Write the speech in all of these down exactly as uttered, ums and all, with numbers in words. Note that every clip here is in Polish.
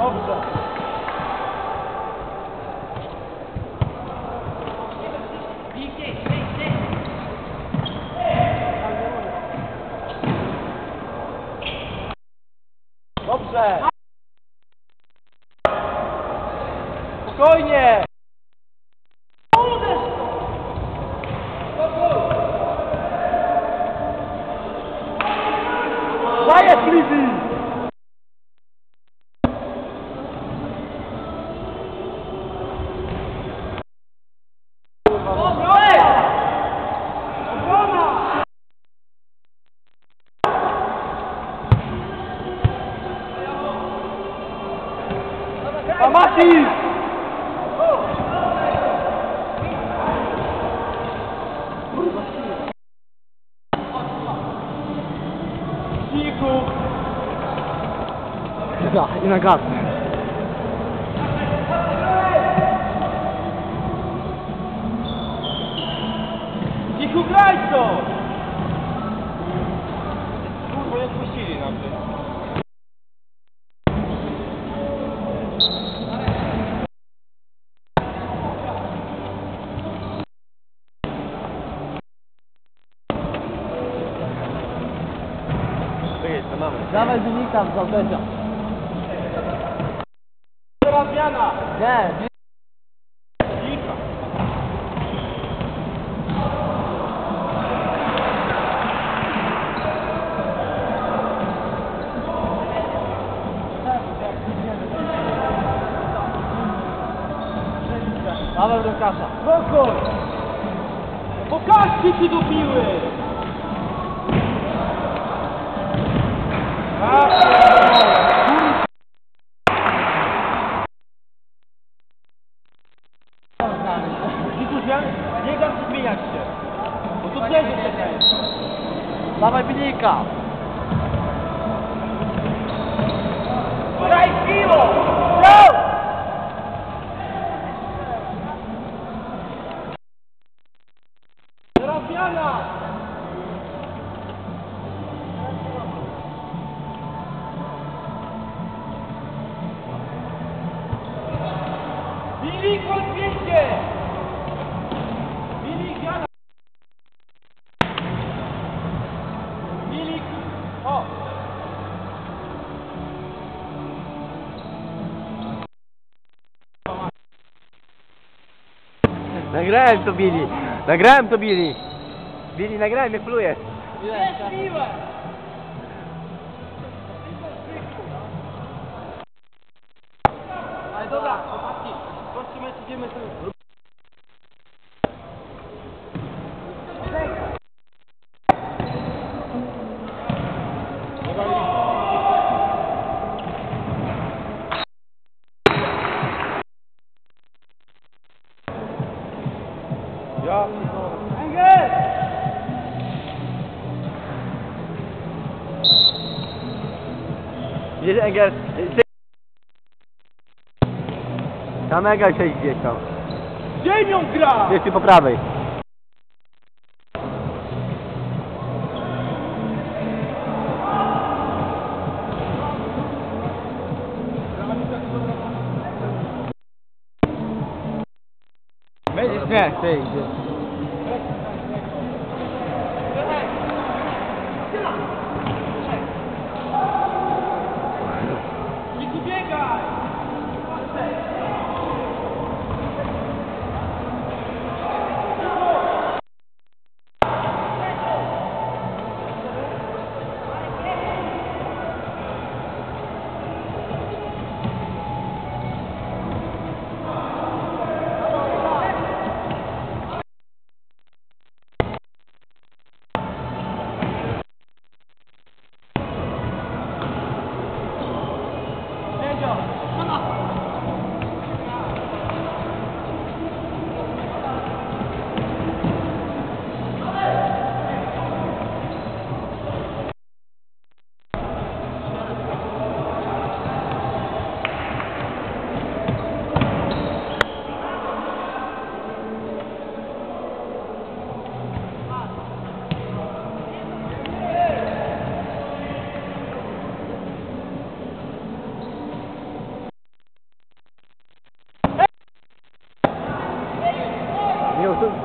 Dobrze. Dobrze. Spokojnie. Dajesz, Lizy! Mati! Cichu! Da, i na gaz. Cichu, graj to! Kurwa, jak puścili nam ty. Dawaj wynika z Załtecia. Teraz zmiana. Nie. Wilka. Dawaj do kasza. Spokój. Pokażcie się do piły. Nie dam się zmieniać się, bo tu wszędzie czekają. Dawaj wynika. Graj piło! Go! Teraz zmiana! Milik od dwieście! Milik, Jana! Milik! O! Nagrałem to, Billy! Nagrałem to, Billy! Billy, nagrałem, jak plujesz! Jest miłe! Ale dobra, chłopaki, chodźcie, my idziemy sobie. Ja Engel! Widzisz, Engel? Tam Engel siedzi gdzieś tam. Ziemią gra! Gdzieś tu po prawej. Będziesz Nie, ty idzie. Niku, biegaj!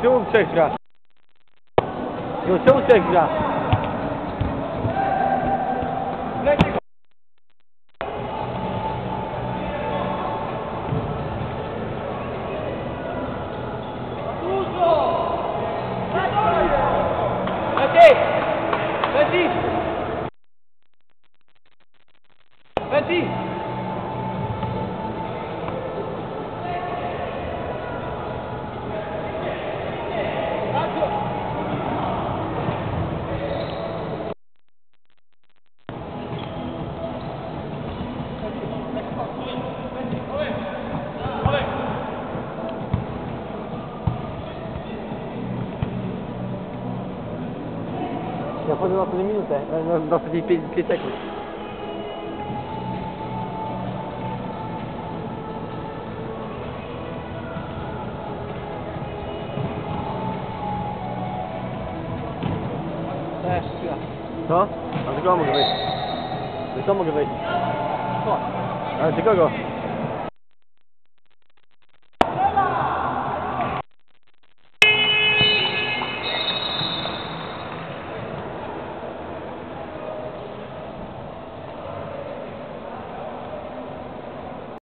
czemu trzech gra? No czemu trzech gra? Leci! Leci! Leci! Ja wchodzę na ostatnią minutę, na, na ostatnie pięć sekund. Też, chwila. Co? A do kogo mogę wejść? Do kogo mogę wejść? Co? Ale do kogo?